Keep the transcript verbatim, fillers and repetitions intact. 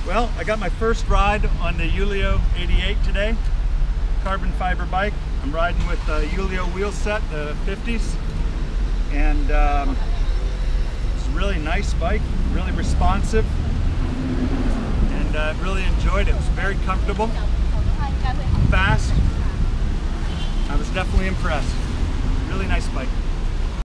Well, I got my first ride on the Yoeleo eighty-eight today, carbon fiber bike. I'm riding with the Yoeleo wheel set, the fifties, and um, it's a really nice bike, really responsive, and I uh, really enjoyed it. It was very comfortable, fast. I was definitely impressed. Really nice bike.